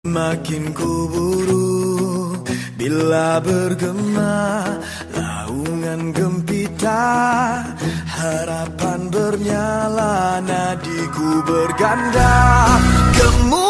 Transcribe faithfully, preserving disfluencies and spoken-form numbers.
Makin ku buru bila bergema laungan gempita, harapan bernyala, nadiku berganda. Gemu